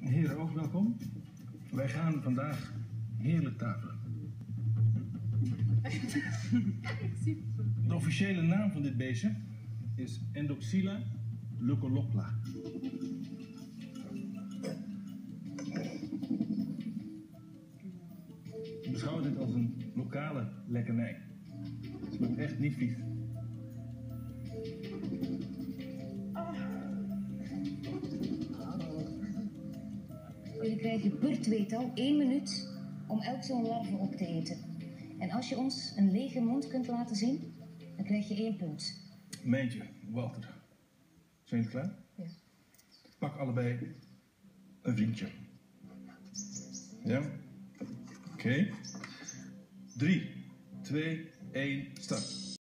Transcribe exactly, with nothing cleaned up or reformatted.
Heren, ook welkom. Wij gaan vandaag heerlijk tafelen. De officiële naam van dit beestje is Endoxyla leucolopla. Beschouw dit als een lokale lekkernij. Het smaakt echt niet vies. Jullie krijgen per tweetal één minuut om elk zo'n larve op te eten. En als je ons een lege mond kunt laten zien, dan krijg je één punt. Mijntje, Walter. Zijn jullie klaar? Ja. Pak allebei een vriendje. Ja? Oké. Okay. Drie, twee, één, start.